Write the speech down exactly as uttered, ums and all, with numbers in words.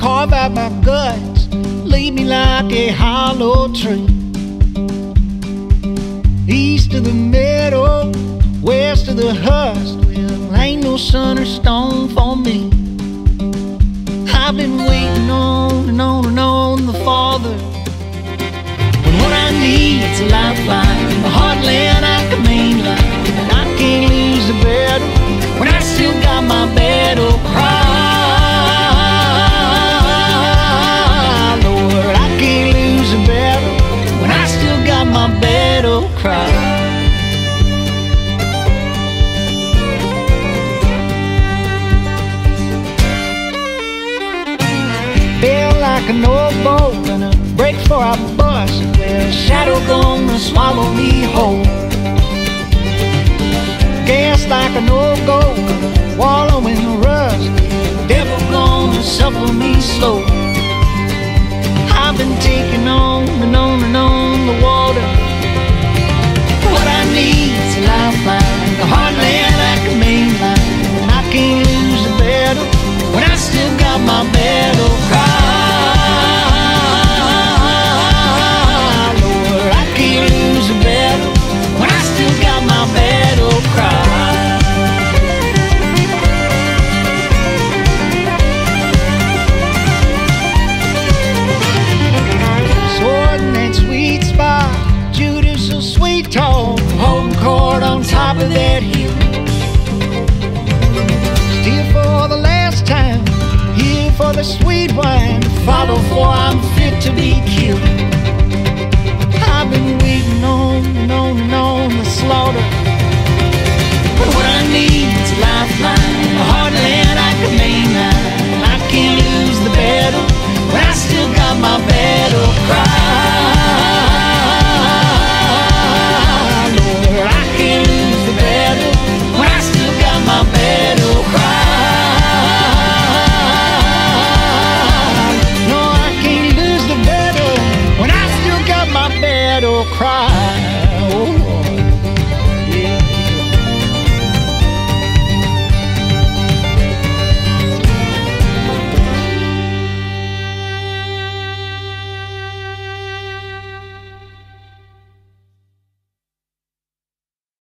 carve out my guts, leave me like a hollow tree. East of the meadow, west of the husk, well, ain't no sun or stone for me. I've been waiting on and on and on the Father, when what I need's a lifeline in the heartland I can mainline. And I can't lose the battle when I still got my battle cry. Lord, I can't lose the battle when I still got my battle cry. Like an old boat gonna break for a bus, well, shadow gonna swallow me whole. Gas like an old goat gonna wallow in the rust, devil gonna suffer me slow. I've been taking on and on and on the water. What I need's a lifeline, the heartland I can mainline. And I can't lose the battle when I still got my battle cry. Top of that hill, still for the last time, here for the sweet wine, follow for I'm fit to be killed.